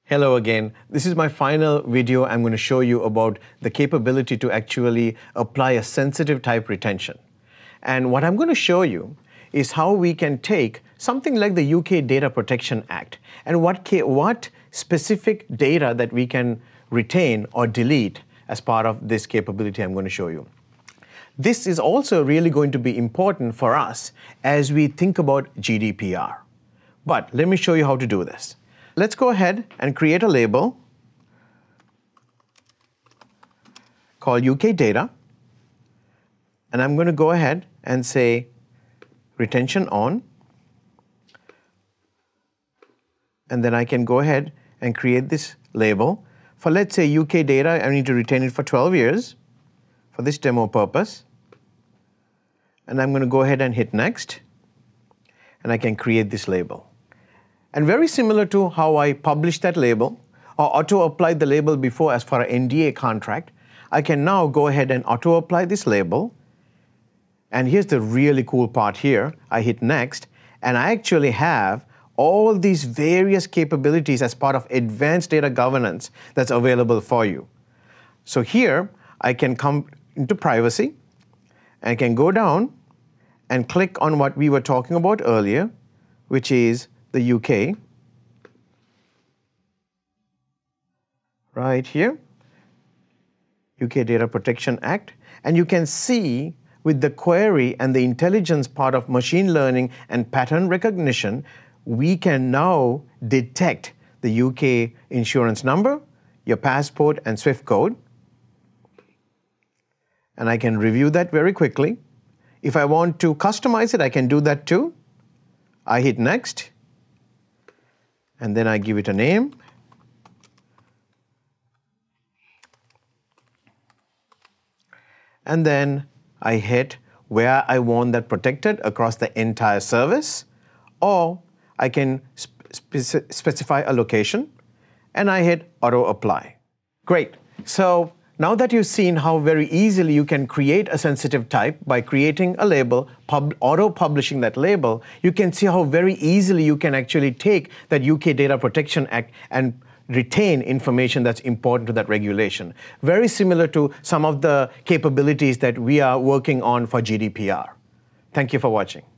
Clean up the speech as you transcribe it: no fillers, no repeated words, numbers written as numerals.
Hello again. This is my final video. I'm going to show you about the capability to actually apply a sensitive type retention. And what I'm going to show you is how we can take something like the UK Data Protection Act and what specific data that we can retain or delete as part of this capability I'm going to show you. This is also really going to be important for us as we think about GDPR. But let me show you how to do this. Let's go ahead and create a label called UK Data. And I'm going to go ahead and say retention on. And then I can go ahead and create this label. For let's say UK Data, I need to retain it for 12 years for this demo purpose. And I'm going to go ahead and hit next. And I can create this label. And very similar to how I published that label or auto-applied the label before as for an NDA contract, I can now go ahead and auto-apply this label. And here's the really cool part here. I hit next, and I actually have all these various capabilities as part of advanced data governance that's available for you. So here, I can come into privacy, and I can go down and click on what we were talking about earlier, which is the UK, right here, UK Data Protection Act, and you can see with the query and the intelligence part of machine learning and pattern recognition, we can now detect the UK insurance number, your passport, and SWIFT code. And I can review that very quickly. If I want to customize it, I can do that too. I hit next. And then I give it a name. And then I hit where I want that protected across the entire service, or I can specify a location, and I hit auto apply. Great. So now that you've seen how very easily you can create a sensitive type by creating a label, auto-publishing that label, you can see how very easily you can actually take that UK Data Protection Act and retain information that's important to that regulation. Very similar to some of the capabilities that we are working on for GDPR. Thank you for watching.